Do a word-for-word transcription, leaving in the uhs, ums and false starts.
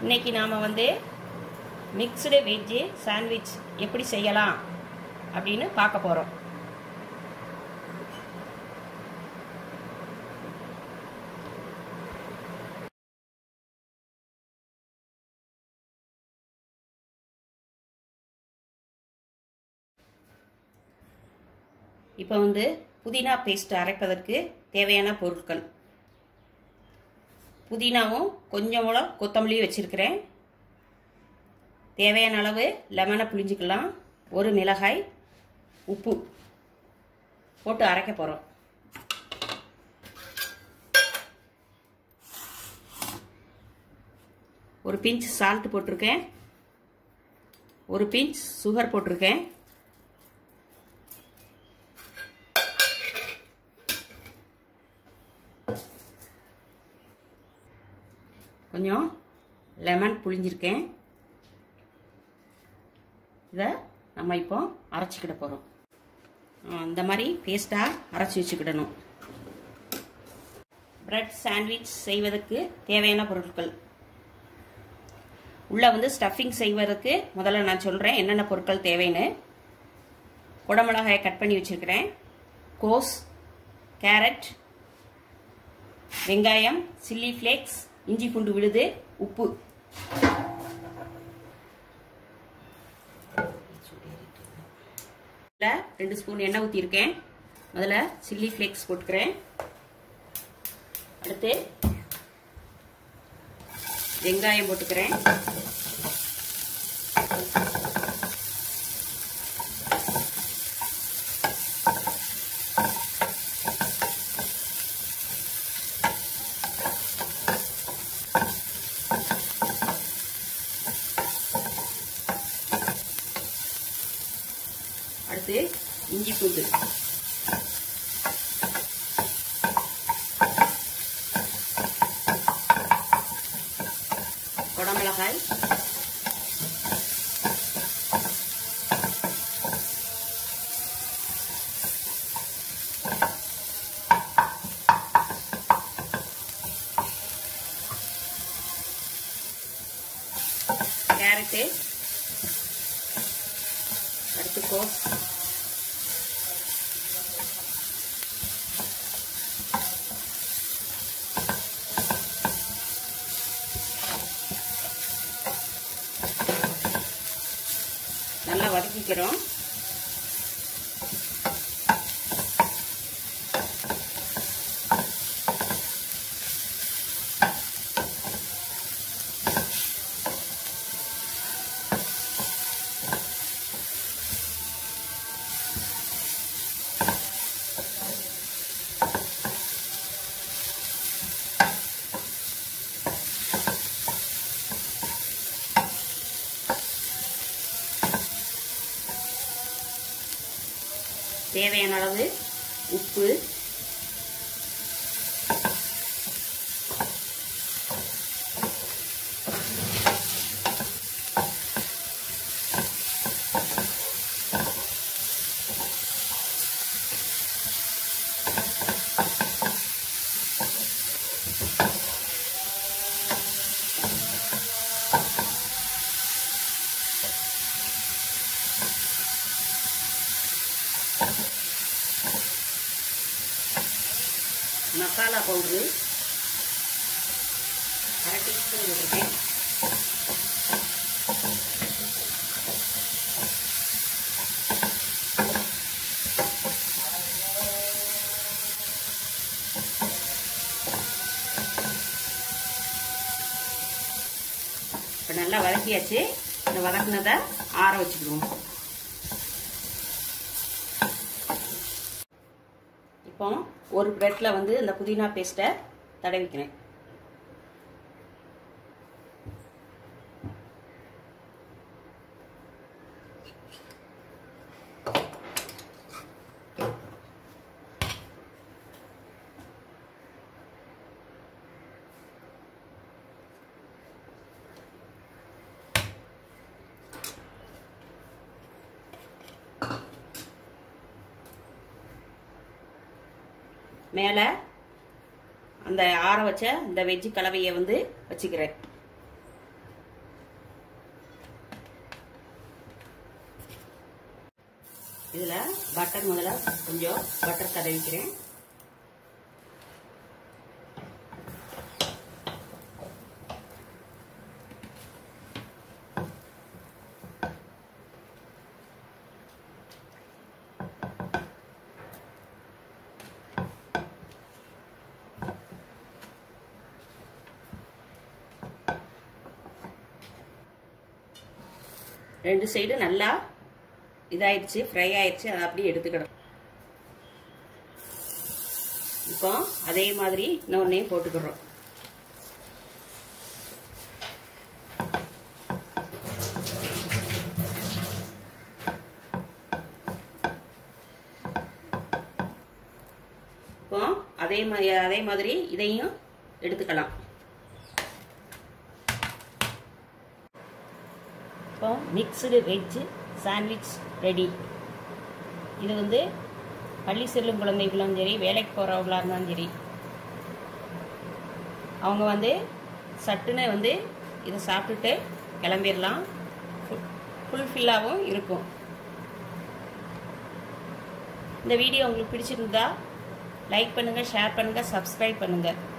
இன்னைக்கு நாம வந்து மிக்ஸ்டு வெஜ் சாண்ட்விச் எப்படி செய்யலாம் அப்படின்னு பார்க்க போறோம். இப்போ வந்து புதினா பேஸ்ட் அரைப்பதற்கு தேவையான பொருட்கள்: புதினாவும் கொஞ்சம் போல கொத்தமல்லியும் வச்சிருக்கிறேன். தேவையான அளவு லெமனை புளிஞ்சிக்கலாம். ஒரு மிளகாய், உப்பு போட்டு அரைக்க போகிறோம். ஒரு பிஞ்ச் சால்ட் போட்டிருக்கேன். ஒரு பிஞ்ச் சுகர் போட்டிருக்கேன். கொஞ்சம் லெமன் புளிஞ்சிருக்கேன். இதை நம்ம இப்போ அரைச்சிக்கிட போகிறோம். இந்த மாதிரி பேஸ்ட்டாக அரைச்சி வச்சுக்கிடணும். பிரெட் சாண்ட்விச் செய்வதற்கு தேவையான பொருட்கள்: உள்ள வந்து ஸ்டஃபிங் செய்வதற்கு முதல்ல நான் சொல்கிறேன் என்னென்ன பொருட்கள் தேவைன்னு. குடமிளகாயை கட் பண்ணி வச்சுருக்கிறேன். கோஸ், கேரட், வெங்காயம், சில்லி ஃப்ளேக்ஸ், இஞ்சி பூண்டு விழுது, உப்பு. ரெண்டு ஸ்பூன் எண்ணெய் ஊற்றிருக்கேன். முதல்ல சில்லி ஃப்ளேக்ஸ் போட்டுக்கிறேன். அடுத்து வெங்காயம் போட்டுக்கிறேன். அடுத்து இஞ்சி பூண்டு, குடமிளகாய், கேரட்டு, அடுத்து கோஸ், நல்லா வதக்கிக்கிறோம். தேவையான அளவு உப்பு, மசாலா பவுடரு அரை டீஸ்பூன் போட்டிருக்கேன். இப்போ நல்லா வதக்கியாச்சு. இந்த வதக்குனதை ஆற வச்சுக்கிடுவோம். இப்போ ஒரு பிரெட்ல வந்து இந்த புதினா பேஸ்ட்டை தடவிக்கிறேன். மேலே அந்த ஆற வச்ச இந்த வெஜ் கலவையை வந்து வச்சுக்கிறேன். இதில் பட்டர் முதல்ல கொஞ்சம் பட்டர் தடவிக்கிறேன். ரெண்டு சைடு நல்லா இதாயிடுச்சு, ஃப்ரை ஆயிடுச்சு. அதை அப்படியே எடுத்துக்கிடும். இப்போ அதே மாதிரி இன்னொன்னையும் போட்டுக்கிறோம். இப்போ அதே மாதிரி அதே மாதிரி இதையும் எடுத்துக்கலாம். இப்போ மிக்ஸ்டு வெஜ் சாண்ட்விச் ரெடி. இது வந்து பள்ளி செல்லும் குழந்தைகளும் சரி, வேலைக்கு போகிறவங்களாக இருந்தாலும் சரி, அவங்க வந்து சட்டுன்னு வந்து இதை சாப்பிட்டுட்டு கிளம்பிடலாம். ஃபுல்ஃபில்லாகவும் இருக்கும். இந்த வீடியோ உங்களுக்கு பிடிச்சிருந்தா லைக் பண்ணுங்கள், ஷேர் பண்ணுங்கள், சப்ஸ்கிரைப் பண்ணுங்கள்.